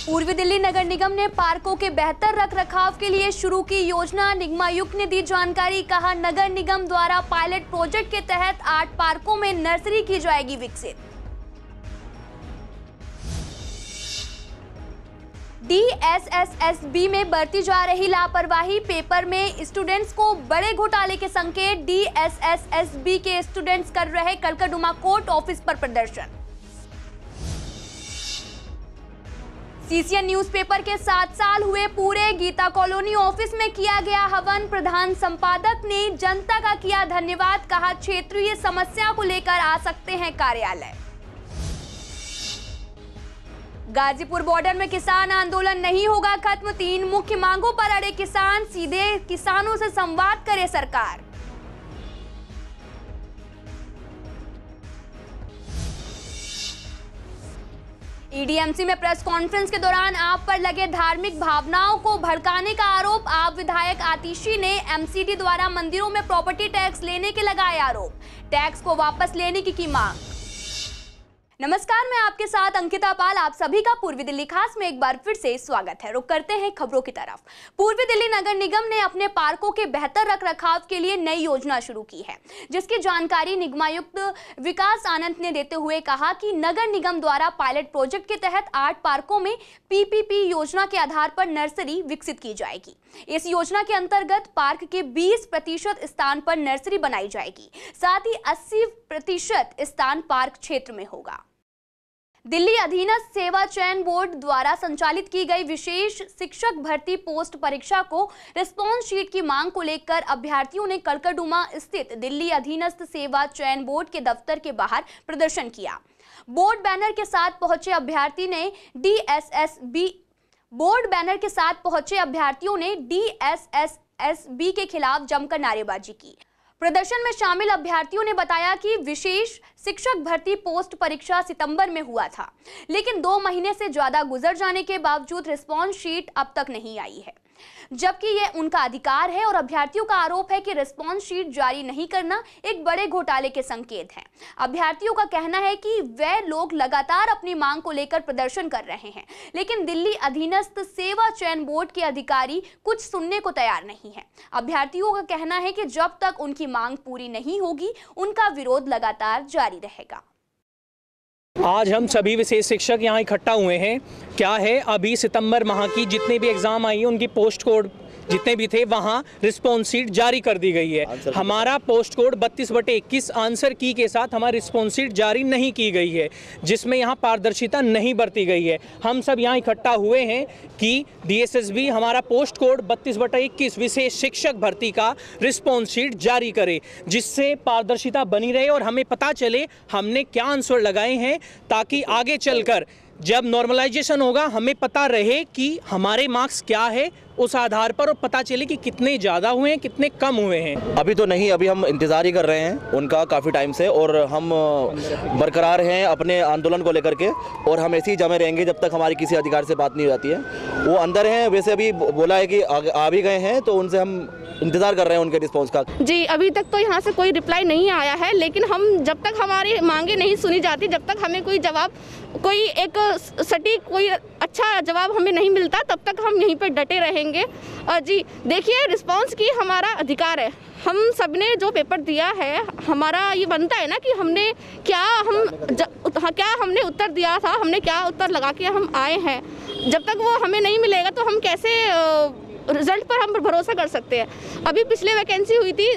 पूर्वी दिल्ली नगर निगम ने पार्कों के बेहतर रखरखाव के लिए शुरू की योजना। निगमायुक्त ने दी जानकारी। कहा, नगर निगम द्वारा पायलट प्रोजेक्ट के तहत 8 पार्कों में नर्सरी की जाएगी विकसित। DSSSB में बरती जा रही लापरवाही। पेपर में स्टूडेंट्स को बड़े घोटाले के संकेत। DSSSB के स्टूडेंट्स कर रहे कलकदुमा कोर्ट ऑफिस पर प्रदर्शन। CCN न्यूज़पेपर के 7 साल हुए पूरे। गीता कॉलोनी ऑफिस में किया गया हवन। प्रधान संपादक ने जनता का किया धन्यवाद। कहा, क्षेत्रीय समस्या को लेकर आ सकते हैं कार्यालय। गाजीपुर बॉर्डर में किसान आंदोलन नहीं होगा खत्म। 3 मुख्य मांगों पर अड़े किसान। सीधे किसानों से संवाद करे सरकार। EDMC में प्रेस कॉन्फ्रेंस के दौरान आप पर लगे धार्मिक भावनाओं को भड़काने का आरोप। आप विधायक आतिशी ने MCD द्वारा मंदिरों में प्रॉपर्टी टैक्स लेने के लगाए आरोप। टैक्स को वापस लेने की मांग। नमस्कार, मैं आपके साथ अंकिता पाल। आप सभी का पूर्वी दिल्ली खास में एक बार फिर से स्वागत है। रुक करते हैं खबरों की तरफ। पूर्वी दिल्ली नगर निगम ने अपने पार्कों के बेहतर रखरखाव के लिए नई योजना शुरू की है, जिसकी जानकारी निगमायुक्त विकास आनंद ने देते हुए कहा कि नगर निगम द्वारा पायलट प्रोजेक्ट के तहत 8 पार्कों में PPP योजना के आधार पर नर्सरी विकसित की जाएगी। इस योजना के अंतर्गत पार्क के 20% स्थान पर नर्सरी बनाई जाएगी। साथ ही 80% स्थान पार्क क्षेत्र में होगा। दिल्ली अधीनस्थ सेवा चयन बोर्ड द्वारा संचालित की गई विशेष शिक्षक भर्ती पोस्ट परीक्षा को रिस्पॉन्स शीट की मांग को लेकर अभ्यर्थियों ने कलकदुमा स्थित दिल्ली अधीनस्थ सेवा चयन बोर्ड के दफ्तर के बाहर प्रदर्शन किया। बोर्ड बैनर के साथ पहुंचे अभ्यर्थियों ने DSSSB के खिलाफ जमकर नारेबाजी की। प्रदर्शन में शामिल अभ्यर्थियों ने बताया कि विशेष शिक्षक भर्ती पोस्ट परीक्षा सितंबर में हुआ था, लेकिन 2 महीने से ज्यादा गुजर जाने के बावजूद रिस्पॉन्स शीट अब तक नहीं आई है, जबकि यह उनका अधिकार है। और अभ्यर्थियों का आरोप है कि रिस्पॉन्स शीट जारी नहीं करना एक बड़े घोटाले के संकेत है। अभ्यर्थियों का कहना है कि वे लोग लगातार अपनी मांग को लेकर प्रदर्शन कर रहे हैं, लेकिन दिल्ली अधीनस्थ सेवा चयन बोर्ड के अधिकारी कुछ सुनने को तैयार नहीं है। अभ्यर्थियों का कहना है कि जब तक उनकी मांग पूरी नहीं होगी, उनका विरोध लगातार जारी रहेगा। आज हम सभी विशेष शिक्षक यहाँ इकट्ठा हुए हैं। क्या है, अभी सितंबर माह की जितने भी एग्ज़ाम आई है उनकी पोस्ट कोड जितने भी थे वहाँ रिस्पॉन्स शीट जारी कर दी गई है। हमारा पोस्ट कोड 32/21 आंसर की के साथ हमारी रिस्पॉन्स शीट जारी नहीं की गई है, जिसमें यहाँ पारदर्शिता नहीं बरती गई है। हम सब यहाँ इकट्ठा हुए हैं कि DSSB हमारा पोस्ट कोड 32/21 विशेष शिक्षक भर्ती का रिस्पॉन्स शीट जारी करे, जिससे पारदर्शिता बनी रहे और हमें पता चले हमने क्या आंसर लगाए हैं, ताकि आगे चलकर जब नॉर्मलाइजेशन होगा हमें पता रहे कि हमारे मार्क्स क्या है उस आधार पर, और पता चले कि कितने ज़्यादा हुए हैं कितने कम हुए हैं। अभी तो नहीं, अभी हम इंतज़ार ही कर रहे हैं उनका काफ़ी टाइम से, और हम बरकरार हैं अपने आंदोलन को लेकर के, और हम ऐसे ही जमे रहेंगे जब तक हमारी किसी अधिकार से बात नहीं हो जाती है। वो अंदर हैं, वैसे अभी बोला है कि आ भी गए हैं, तो उनसे हम इंतज़ार कर रहे हैं उनके रिस्पॉन्स का। जी, अभी तक तो यहाँ से कोई रिप्लाई नहीं आया है, लेकिन हम जब तक हमारी मांगे नहीं सुनी जाती, जब तक हमें कोई जवाब, कोई एक सटीक कोई अच्छा जवाब हमें नहीं मिलता, तब तक हम यहीं पर डटे रहेंगे। और जी देखिए, रिस्पांस की हमारा अधिकार है। हम सब ने जो पेपर दिया है, हमारा ये बनता है ना कि हमने क्या हमने उत्तर दिया था, हमने क्या उत्तर लगा के हम आए हैं। जब तक वो हमें नहीं मिलेगा तो हम कैसे रिजल्ट पर हम भरोसा कर सकते हैं। अभी पिछले वैकेंसी हुई थी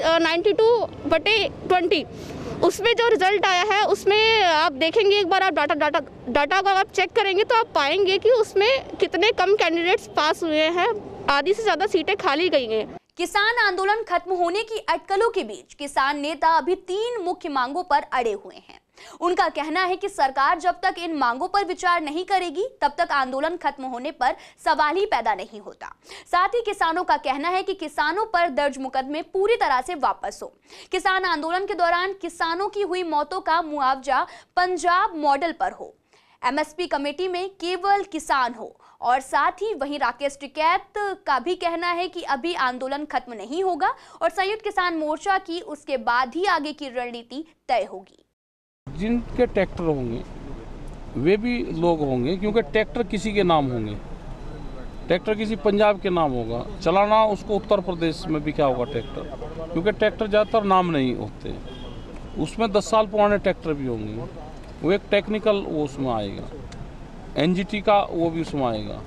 92/20, उसमें जो रिजल्ट आया है उसमें आप देखेंगे, एक बार आप डाटा को आप चेक करेंगे तो आप पाएंगे कि उसमें कितने कम कैंडिडेट्स पास हुए हैं, आधी से ज़्यादा सीटें खाली गई हैं। किसान आंदोलन खत्म होने की अटकलों के बीच किसान नेता अभी 3 मुख्य मांगों पर अड़े हुए हैं। उनका कहना है कि सरकार जब तक इन मांगों पर विचार नहीं करेगी, तब तक आंदोलन खत्म होने पर सवाल ही पैदा नहीं होता। साथ ही किसानों का कहना है कि किसानों पर दर्ज मुकदमे पूरी तरह से वापस हो। किसान आंदोलन के दौरान किसानों की हुई मौतों का मुआवजा पंजाब मॉडल पर हो, MSP कमेटी में केवल किसान हो। और साथ ही वहीं राकेश टिकैत का भी कहना है कि अभी आंदोलन खत्म नहीं होगा और संयुक्त किसान मोर्चा की उसके बाद ही आगे की रणनीति तय होगी। जिनके ट्रैक्टर होंगे वे भी लोग होंगे, क्योंकि ट्रैक्टर किसी के नाम होंगे, ट्रैक्टर किसी पंजाब के नाम होगा, चलाना उसको उत्तर प्रदेश में भी क्या होगा ट्रैक्टर, क्योंकि ट्रैक्टर ज़्यादातर नाम नहीं होते, उसमें 10 साल पुराने ट्रैक्टर भी होंगे, वो एक टेक्निकल वो उसमें आएगा, एनजीटी का वो भी उसमें आएगा।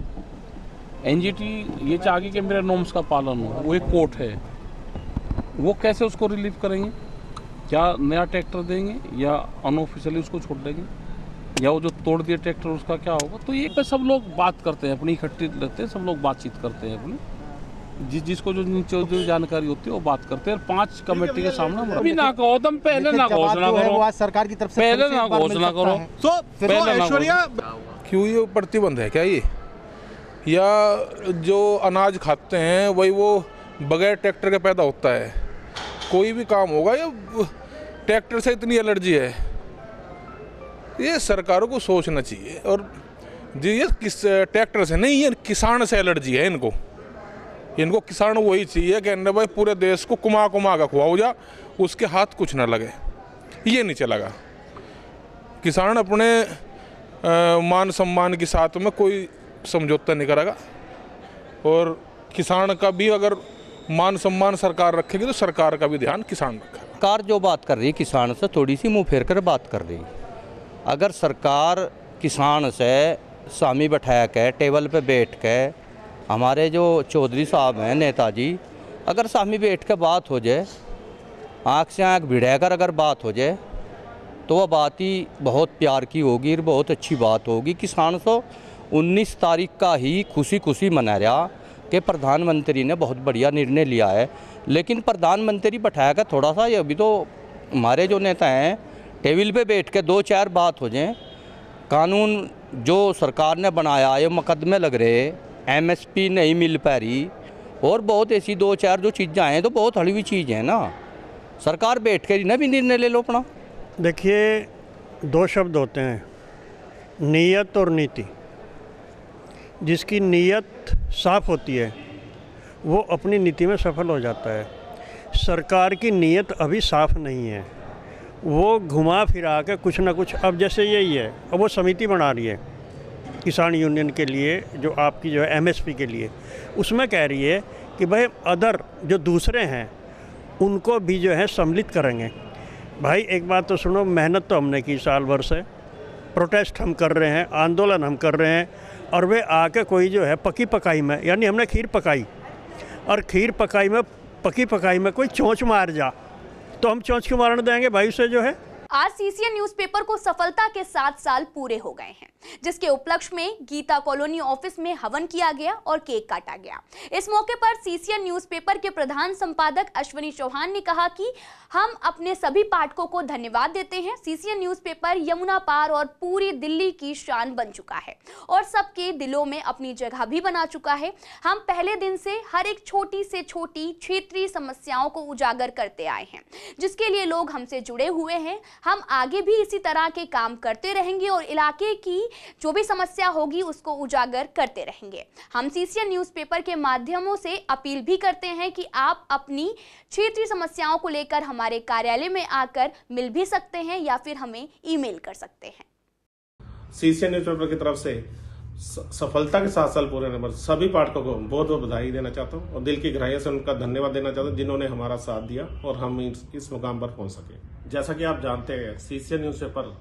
एनजीटी ये चाहिए कि मेरे नॉर्म्स का पालन हो, वो एक कोर्ट है, वो कैसे उसको रिलीव करेंगे, क्या नया ट्रैक्टर देंगे या अनऑफिशियली उसको छोड़ देंगे, या वो जो तोड़ दिए ट्रैक्टर उसका क्या होगा। तो ये सब लोग बात करते हैं, अपनी इकट्ठी रहते हैं, सब लोग बातचीत करते हैं अपनी, जिसको जो जानकारी होती है वो बात करते हैं। 5 कमेटी के सामने अभी ना कहो, तुम पहले ना घोषणा करो, आज सरकार की तरफ से पहले ना घोषणा करो, तो ऐश्वर्या क्यों ये प्रतिबंध है क्या ये, या जो अनाज खाते हैं वही वो बगैर ट्रैक्टर के पैदा होता है, कोई भी काम होगा या ट्रैक्टर से इतनी एलर्जी है, ये सरकारों को सोचना चाहिए। और ये किस ट्रैक्टर से नहीं, ये किसान से एलर्जी है इनको किसान वही चाहिए कि भाई पूरे देश को कुमा का खुआओ जा, उसके हाथ कुछ ना लगे, ये नहीं चलेगा। किसान अपने मान सम्मान के साथ में कोई समझौता नहीं करेगा, और किसान का भी अगर मान सम्मान सरकार रखेगी तो सरकार का भी ध्यान किसान रखेगा। सरकार जो बात कर रही है किसान से थोड़ी सी मुंह फेर कर बात कर रही है। अगर सरकार किसान से सामी बैठा के टेबल पे बैठ के, हमारे जो चौधरी साहब हैं नेताजी, अगर सामी बैठ के बात हो जाए, आँख से आँख भिड़ा कर अगर बात हो जाए, तो वह बात ही बहुत प्यार की होगी और बहुत अच्छी बात होगी। किसान तो 19 तारीख का ही खुशी मना रहा कि प्रधानमंत्री ने बहुत बढ़िया निर्णय लिया है, लेकिन प्रधानमंत्री बैठाया का थोड़ा सा, ये अभी तो हमारे जो नेता हैं टेबल पे बैठ के 2-4 बात हो जाए, कानून जो सरकार ने बनाया ये मुकदमे लग रहे, एमएसपी नहीं मिल पा रही, और बहुत ऐसी 2-4 जो चीज़ें हैं तो बहुत हड़वी चीज़ है ना, सरकार बैठ कर ना भी निर्णय ले लो अपना। देखिए 2 शब्द होते हैं, नीयत और नीति। जिसकी नीयत साफ होती है वो अपनी नीति में सफल हो जाता है। सरकार की नीयत अभी साफ नहीं है, वो घुमा फिरा के कुछ ना कुछ, अब जैसे यही है, अब वो समिति बना रही है किसान यूनियन के लिए, जो आपकी जो है एमएसपी के लिए, उसमें कह रही है कि भाई अदर जो दूसरे हैं उनको भी जो है सम्मिलित करेंगे। भाई एक बात तो सुनो, मेहनत तो हमने की साल भर से, प्रोटेस्ट हम कर रहे हैं, आंदोलन हम कर रहे हैं, और वे आके कोई जो है पकी पकाई में, यानी हमने खीर पकाई, और खीर पकाई में पकी पकाई में कोई चोंच मार जा तो हम चोंच क्यों मारने देंगे भाई उसे जो है। आज सीसीएन न्यूज़पेपर को सफलता के 7 साल पूरे हो गए हैं, जिसके उपलक्ष्य में गीता कॉलोनी ऑफिस में हवन किया गया और केक काटा गया। इस मौके पर सीसीएन न्यूज़पेपर के प्रधान संपादक अश्विनी चौहान ने कहा कि हम अपने सभी पाठकों को धन्यवाद देते हैं। सीसीएन न्यूज़पेपर यमुना पार और पूरी दिल्ली की शान बन चुका है और सबके दिलों में अपनी जगह भी बना चुका है। हम पहले दिन से हर एक छोटी से छोटी क्षेत्रीय समस्याओं को उजागर करते आए हैं, जिसके लिए लोग हमसे जुड़े हुए हैं। हम आगे भी इसी तरह के काम करते रहेंगे और इलाके की जो भी समस्या होगी उसको उजागर करते रहेंगे। हम सीसीएन न्यूज़पेपर के माध्यमों से अपील भी करते हैं कि आप अपनी क्षेत्रीय समस्याओं को लेकर हमारे कार्यालय में आकर मिल भी सकते हैं या फिर हमें ईमेल कर सकते हैं। सीसीएन न्यूज़पेपर की तरफ से सफलता के 7 साल पूरे होने पर सभी पाठकों को बहुत बहुत बधाई देना चाहता हूँ और दिल की गहराइयों से उनका धन्यवाद देना चाहता हूँ जिन्होंने हमारा साथ दिया और हम इस मुकाम पर पहुंच सके। जैसा कि आप जानते हैं, सीसीएन न्यूज़पेपर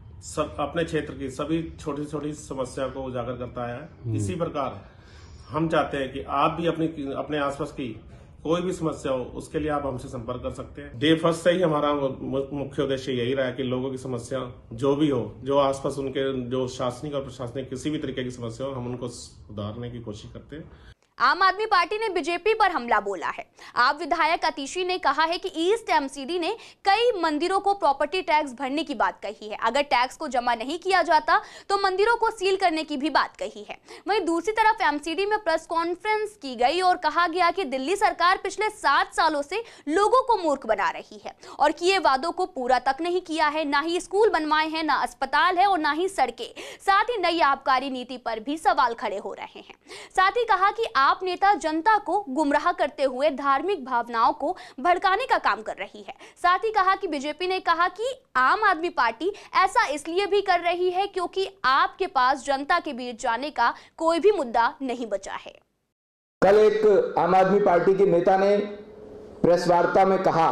अपने क्षेत्र की सभी छोटी छोटी समस्या को उजागर करता आया है। इसी प्रकार हम चाहते हैं कि आप भी अपने आसपास की कोई भी समस्या हो उसके लिए आप हमसे संपर्क कर सकते हैं। डे फर्स्ट से ही हमारा मुख्य उद्देश्य यही रहा है कि लोगों की समस्या जो भी हो, जो आसपास उनके जो शासनिक और प्रशासनिक किसी भी तरीके की समस्या हो, हम उनको सुधारने की कोशिश करते हैं। आम आदमी पार्टी ने बीजेपी पर हमला बोला है। आप विधायक आतिशी ने कहा है कि ईस्ट एमसीडी ने कई मंदिरों को प्रॉपर्टी टैक्स भरने की बात कही है। अगर टैक्स को जमा नहीं किया जाता तो मंदिरों को सील करने की भी बात कही है। वहीं दूसरी तरफ एमसीडी में प्रेस कॉन्फ्रेंस की गई और कहा गया कि दिल्ली सरकार पिछले 7 सालों से लोगों को मूर्ख बना रही है और किए वादों को पूरा तक नहीं किया है। ना ही स्कूल बनवाए हैं, ना अस्पताल है और ना ही सड़कें। साथ ही नई आबकारी नीति पर भी सवाल खड़े हो रहे हैं। साथ ही कहा कि आप नेता जनता को गुमराह करते हुए धार्मिक भावनाओं को भड़काने का काम कर रही है। साथ ही कहा कि बीजेपी ने कहा कि आम आदमी पार्टी ऐसा इसलिए भी कर रही है क्योंकि आपके पास जनता के बीच जाने का कोई भी मुद्दा नहीं बचा है। कल एक आम आदमी पार्टी के नेता ने प्रेस वार्ता में कहा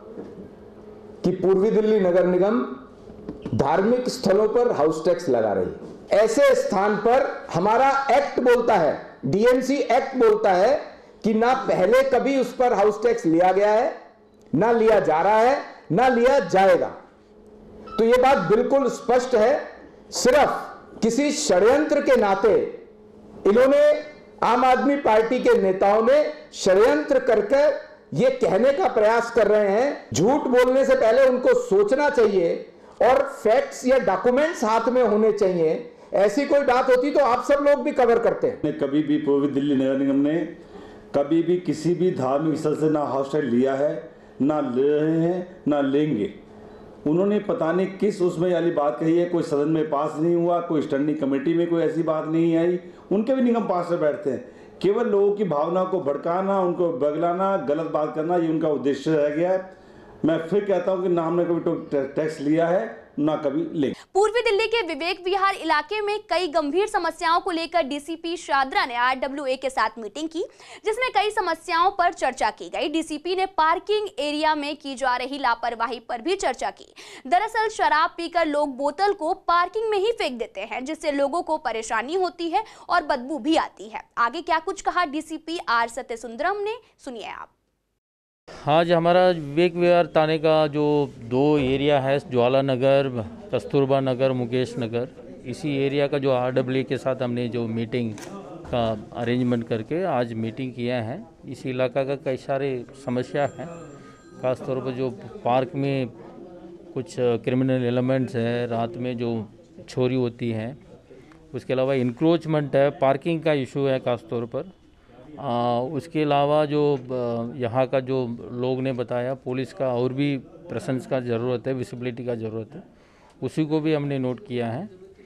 कि पूर्वी दिल्ली नगर निगम धार्मिक स्थलों पर हाउस टैक्स लगा रही है। ऐसे स्थान पर हमारा एक्ट बोलता है, डीएमसी एक्ट बोलता है कि ना पहले कभी उस पर हाउस टैक्स लिया गया है, ना लिया जा रहा है, ना लिया जाएगा। तो यह बात बिल्कुल स्पष्ट है। सिर्फ किसी षड्यंत्र के नाते इन्होंने, आम आदमी पार्टी के नेताओं ने षड्यंत्र करके ये कहने का प्रयास कर रहे हैं। झूठ बोलने से पहले उनको सोचना चाहिए और फैक्ट्स या डॉक्यूमेंट्स हाथ में होने चाहिए। ऐसी कोई बात होती तो आप सब लोग भी कवर करते हैं। कभी भी पूर्वी दिल्ली नगर निगम ने कभी भी किसी भी धार्मिक स्थल से ना हाउस टैक्स लिया है, ना ले रहे हैं, ना लेंगे। उन्होंने पता नहीं किस उसमें वाली बात कही है, कोई सदन में पास नहीं हुआ, कोई स्टैंडिंग कमेटी में कोई ऐसी बात नहीं आई। उनके भी निगम पास से बैठते हैं। केवल लोगों की भावना को भड़काना, उनको बगलाना, गलत बात करना, ये उनका उद्देश्य रह गया है। मैं फिर कहता हूं कि ना हमने कभी टैक्स लिया है, ना कभी लेंगे। पूर्वी दिल्ली के विवेक विहार इलाके में कई गंभीर समस्याओं को लेकर डीसीपी शाद्रा ने आरडब्ल्यूए के साथ मीटिंग की, जिसमें कई समस्याओं पर चर्चा की गई। डीसीपी ने पार्किंग एरिया में की जा रही लापरवाही पर भी चर्चा की। दरअसल शराब पीकर लोग बोतल को पार्किंग में ही फेंक देते हैं, जिससे लोगों को परेशानी होती है और बदबू भी आती है। आगे क्या कुछ कहा डीसीपी आर सत्यसुंदरम ने, सुनिए आप। आज हमारा विवेक विहार थाने का जो 2 एरिया है, ज्वाला नगर, कस्तूरबा नगर, मुकेश नगर, इसी एरिया का जो आरडब्ल्यूए के साथ हमने जो मीटिंग का अरेंजमेंट करके आज मीटिंग किया है। इस इलाका का कई सारे समस्या है, ख़ासतौर पर जो पार्क में कुछ क्रिमिनल एलिमेंट्स है, रात में जो चोरी होती है, उसके अलावा इंक्रोचमेंट है, पार्किंग का इशू है ख़ासतौर पर। उसके अलावा जो यहाँ का जो लोग ने बताया, पुलिस का और भी प्रेजेंस का ज़रूरत है, विजिबिलिटी का ज़रूरत है, उसी को भी हमने नोट किया है।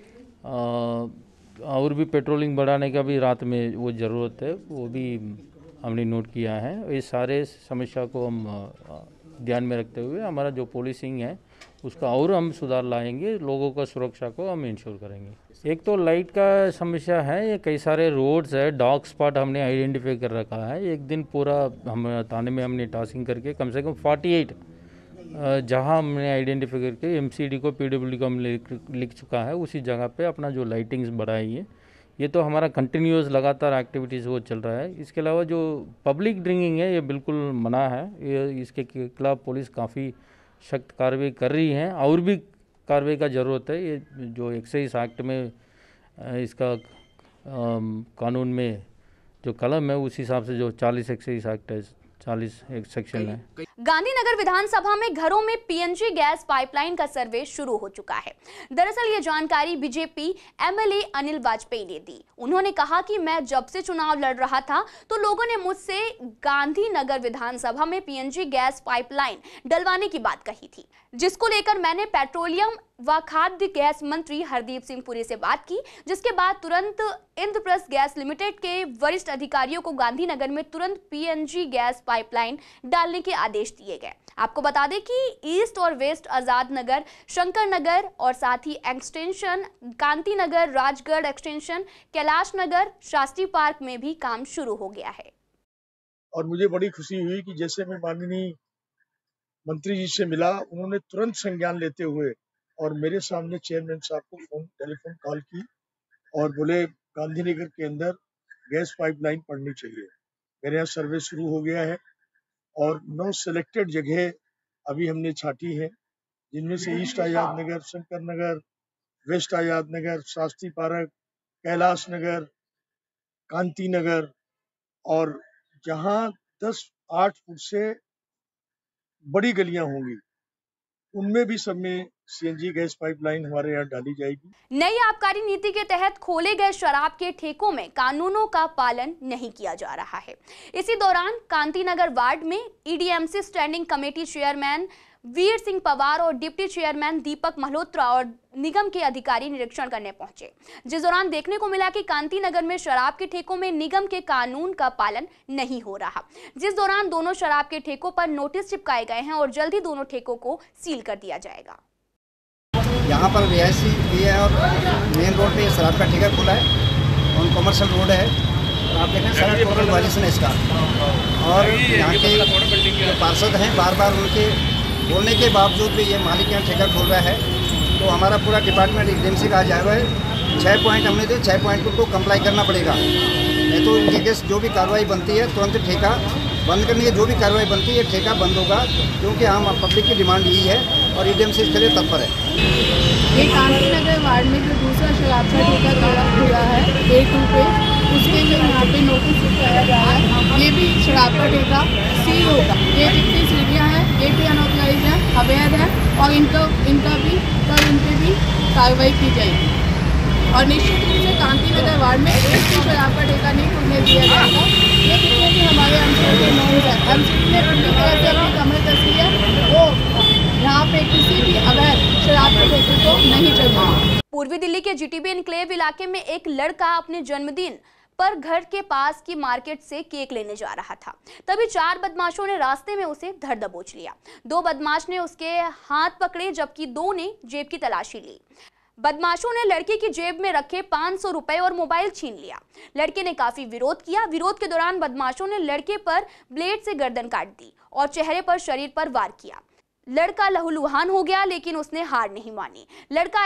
और भी पेट्रोलिंग बढ़ाने का भी रात में वो ज़रूरत है, वो भी हमने नोट किया है। ये सारे समस्या को हम ध्यान में रखते हुए हमारा जो पुलिसिंग है उसका और हम सुधार लाएंगे, लोगों का सुरक्षा को हम इंश्योर करेंगे। एक तो लाइट का समस्या है, ये कई सारे रोड्स है, डार्क स्पॉट हमने आइडेंटिफाई कर रखा है। एक दिन पूरा हम थाने में हमने टास्किंग करके कम से कम 48 जहां हमने आइडेंटिफाई करके एमसीडी को, पीडब्ल्यूडी को हम लिख चुका है, उसी जगह पे अपना जो लाइटिंग्स बढ़ाई है। ये तो हमारा कंटिन्यूस लगातार एक्टिविटीज़ वो चल रहा है। इसके अलावा जो पब्लिक ड्रिंकिंग है, ये बिल्कुल मना है। ये इसके खिलाफ पुलिस काफ़ी सख्त कार्रवाई कर रही है, और भी कार्रवाई का ज़रूरत है। ये जो एक्साइज एक्ट में इसका कानून में जो कलम है, उस हिसाब से जो 40 एक्साइज एक्ट है, 40 एक सेक्शन है। गांधीनगर विधानसभा में घरों में पीएनजी गैस पाइपलाइन का सर्वे शुरू हो चुका है। दरअसल ये जानकारी बीजेपी एमएलए अनिल वाजपेयी ने दी। उन्होंने कहा कि मैं जब से चुनाव लड़ रहा था तो लोगों ने मुझसे गांधीनगर विधानसभा में पीएनजी गैस पाइपलाइन डलवाने की बात कही थी, जिसको लेकर मैंने पेट्रोलियम व खाद्य गैस मंत्री हरदीप सिंह पुरी से बात की, जिसके बाद तुरंत इंद्रप्रस्थ गैस लिमिटेड के वरिष्ठ अधिकारियों को गांधीनगर में तुरंत पीएनजी गैस पाइपलाइन डालने के आदेश दिए गए। आपको बता दें कि ईस्ट और वेस्ट आजाद नगर, शंकर नगर और साथ ही Extension Kanti Nagar, Rajgarh Extension, Kailash Nagar, Shastri Park में भी काम शुरू हो गया है। और मुझे बड़ी खुशी हुई कि जैसे मैं माननीय मंत्री जी से मिला, उन्होंने तुरंत संज्ञान लेते हुए और मेरे सामने चेयरमैन साहब को टेलीफोन कॉल की और बोले गांधीनगर के अंदर गैस पाइपलाइन पड़नी चाहिए। मेरे यहाँ सर्वे शुरू हो गया है और 9 सिलेक्टेड जगह अभी हमने छाटी है, जिनमें से East Azad Nagar, Shankar Nagar, West Azad Nagar, Shastri Park, Kailash Nagar, Kanti Nagar, और जहाँ 10-8 फुट से बड़ी गलियां होंगी उनमें भी सब में सीएनजी गैस पाइपलाइन हमारे यहाँ डाली जाएगी। नई आबकारी नीति के तहत खोले गए शराब के ठेकों में कानूनों का पालन नहीं किया जा रहा है। इसी दौरान कांति नगर वार्ड में EDMC standing committee chairman Veer Singh Pawar और डिप्टी चेयरमैन दीपक मल्होत्रा और निगम के अधिकारी निरीक्षण करने पहुंचे, जिस दौरान देखने को मिला कि कांति नगर में शराब के ठेकों में निगम के कानून का पालन नहीं हो रहा, जिस दौरान दोनों शराब के ठेकों पर नोटिस चिपकाए गए हैं और जल्द ही दोनों ठेकों को सील कर दिया जाएगा। यहाँ पर रिहायशी भी है और मेन रोड पे शराब का ठेका खुला है और कमर्शियल रोड है। आप देखें सारा टोटल वायलेशन है इसका। और यहाँ के पार्षद हैं, बार बार उनके बोलने के बावजूद भी ये मालिक यहाँ ठेका खोल रहा है। तो हमारा पूरा डिपार्टमेंट एकदम से कहा जा रहा है 6 पॉइंट हमने दिए, 6 पॉइंट को कंप्लाई करना पड़ेगा, नहीं तो इनके केस जो भी कार्रवाई बनती है तुरंत ठेका बंद करने की जो भी कार्रवाई बनती है ठेका बंद होगा, क्योंकि हम पब्लिक की डिमांड यही है और ईडीएम से इसके लिए तत्पर है। ये कांति नगर वार्ड में जो दूसरा शराब का ठेका खुला है A2 पे, उसके लिए यहाँ पे नोटिस चिपकाया जा रहा है। ये भी शराब का ठेका सील होगा। ये जितनी सीढ़ियाँ हैं ये भी अनऑथराइज हैं, अवैध हैं और इनका भी कल इन पर भी कार्रवाई की जाएगी। और निश्चित रूप से कांति नगर वार्ड में एक भी शराब का ठेका नहीं खुलने दिया जाएगा। ये जितने भी हमारे एमसीडी के नॉर्म्स हैं, एमसीडी ने पूरी तरह से अपनी कमर कसी है, वो यहाँ पे किसी भी अवैध शराब के ठेके को नहीं चलना। पूर्वी दिल्ली के जीटीबी एनक्लेव इलाके में एक लड़का अपने जन्मदिन पर घर के पास की मार्केट से केक लेने जा रहा था, तभी 4 बदमाशों ने रास्ते में उसे धर दबोच लिया। 2 बदमाश ने उसके हाथ पकड़े जबकि 2 ने जेब की तलाशी ली। बदमाशों ने लड़के की जेब में रखे 500 रुपए और मोबाइल छीन लिया। लड़के ने काफी विरोध किया। विरोध के दौरान बदमाशों ने लड़के पर ब्लेड से गर्दन काट दी और चेहरे पर शरीर पर वार किया। लड़का लहूलुहान हो गया, लेकिन उसने हार नहीं मानी। लड़का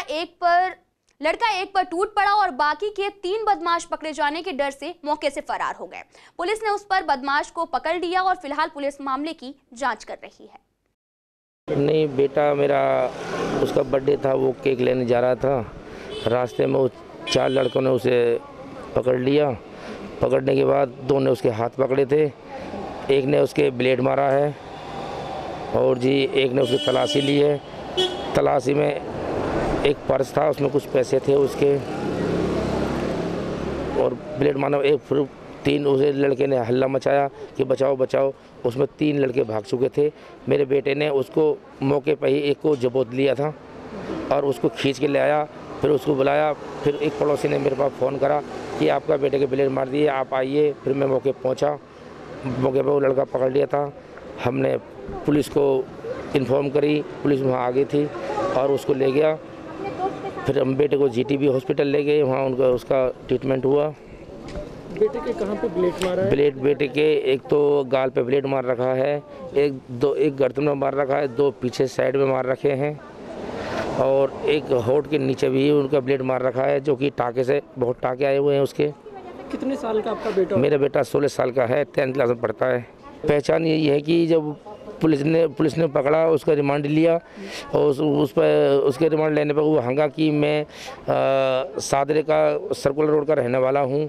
एक पर टूट पड़ा और बाकी के 3 बदमाश पकड़े जाने के डर से मौके से फरार हो गए। पुलिस ने उस पर बदमाश को पकड़ लिया और फिलहाल पुलिस मामले की जांच कर रही है। नहीं, बेटा मेरा उसका बर्थडे था, वो केक लेने जा रहा था। रास्ते में 4 लड़कों ने उसे पकड़ लिया। पकड़ने के बाद 2 ने उसके हाथ पकड़े थे, एक ने उसके ब्लेड मारा है और जी एक ने उसकी तलाशी ली है। तलाशी में एक पर्स था, उसमें कुछ पैसे थे उसके और ब्लेड मारा। एक फिर 3 उसे लड़के ने हल्ला मचाया कि बचाओ बचाओ। उसमें 3 लड़के भाग चुके थे। मेरे बेटे ने उसको मौके पर ही एक को जबोत लिया था और उसको खींच के ले आया। फिर उसको बुलाया। फिर एक पड़ोसी ने मेरे पास फ़ोन करा कि आपका बेटे के ब्लेड मार दिए, आप आइए। फिर मैं मौके पहुंचा। मौके पर वो लड़का पकड़ लिया था। हमने पुलिस को इन्फॉर्म करी, पुलिस वहाँ आ गई थी और उसको ले गया। फिर हम बेटे को जीटीबी हॉस्पिटल ले गए, वहाँ उसका ट्रीटमेंट हुआ। बेटे के कहाँ पे ब्लेड मारा है? ब्लेड बेटे के एक तो गाल पे ब्लेड मार रखा है, एक गर्दन में मार रखा है, 2 पीछे साइड में मार रखे हैं और एक होठ के नीचे भी उनका ब्लेड मार रखा है, जो कि टाँके से बहुत टाँके आए हुए हैं उसके। कितने साल का आपका बेटा? मेरा बेटा 16 साल का है, 10th क्लास में पढ़ता है। पहचान यही है कि जब पुलिस ने पकड़ा, उसका रिमांड लिया और उस पर उसके रिमांड लेने पर वो हंगा कि मैं सादरे का सर्कुलर रोड का रहने वाला हूँ।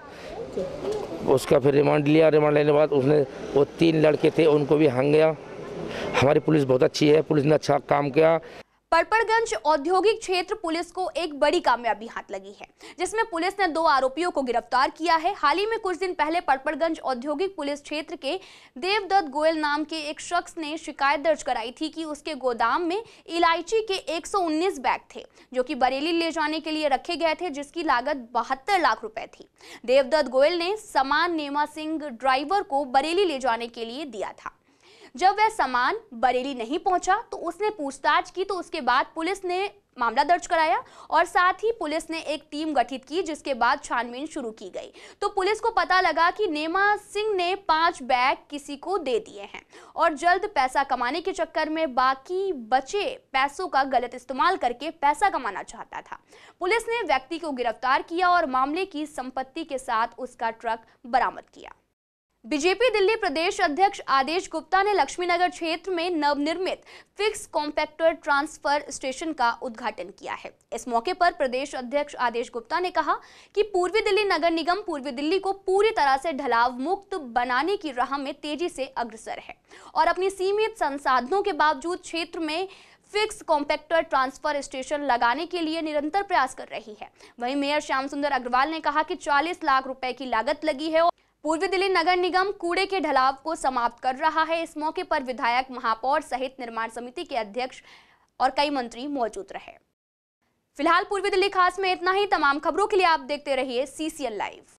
उसका फिर रिमांड लिया। रिमांड लेने के बाद उसने वो 3 लड़के थे उनको भी हंग गया। हमारी पुलिस बहुत अच्छी है, पुलिस ने अच्छा काम किया। पड़पड़गंज औद्योगिक क्षेत्र पुलिस को एक बड़ी कामयाबी हाथ लगी है, जिसमें पुलिस ने 2 आरोपियों को गिरफ्तार किया है। हाल ही में कुछ दिन पहले पड़पड़गंज औद्योगिक पुलिस क्षेत्र के देवदत्त गोयल नाम के एक शख्स ने शिकायत दर्ज कराई थी कि उसके गोदाम में इलायची के 119 बैग थे, जो कि बरेली ले जाने के लिए रखे गए थे, जिसकी लागत 72 लाख रुपए थी। देवदत्त गोयल ने सामान नेमा सिंह ड्राइवर को बरेली ले जाने के लिए दिया था। जब वह सामान बरेली नहीं पहुंचा तो उसने पूछताछ की, तो उसके बाद पुलिस ने मामला दर्ज कराया और साथ ही पुलिस ने एक टीम गठित की, जिसके बाद छानबीन शुरू की गई। तो पुलिस को पता लगा कि नेमा सिंह ने 5 बैग किसी को दे दिए हैं और जल्द पैसा कमाने के चक्कर में बाकी बचे पैसों का गलत इस्तेमाल करके पैसा कमाना चाहता था। पुलिस ने व्यक्ति को गिरफ्तार किया और मामले की संपत्ति के साथ उसका ट्रक बरामद किया। बीजेपी दिल्ली प्रदेश अध्यक्ष आदेश गुप्ता ने लक्ष्मीनगर क्षेत्र में नवनिर्मित फिक्स कॉम्पैक्टर ट्रांसफर स्टेशन का उद्घाटन किया है। इस मौके पर प्रदेश अध्यक्ष आदेश गुप्ता ने कहा कि पूर्वी दिल्ली नगर निगम पूर्वी दिल्ली को पूरी तरह से ढलाव मुक्त बनाने की राह में तेजी से अग्रसर है और अपनी सीमित संसाधनों के बावजूद क्षेत्र में फिक्स कॉम्पैक्टर ट्रांसफर स्टेशन लगाने के लिए निरंतर प्रयास कर रही है। वहीं मेयर श्याम सुंदर अग्रवाल ने कहा कि 40 लाख रुपए की लागत लगी है। पूर्वी दिल्ली नगर निगम कूड़े के ढलाव को समाप्त कर रहा है। इस मौके पर विधायक, महापौर सहित निर्माण समिति के अध्यक्ष और कई मंत्री मौजूद रहे। फिलहाल पूर्वी दिल्ली खास में इतना ही। तमाम खबरों के लिए आप देखते रहिए CCL लाइव।